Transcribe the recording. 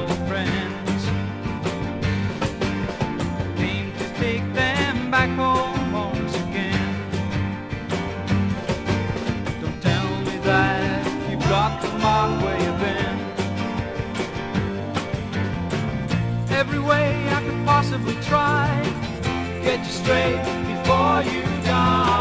old friends. Came to take them back home once again. Don't tell me that you've got the mark where you've been. Every way I could possibly try, get you straight before you die.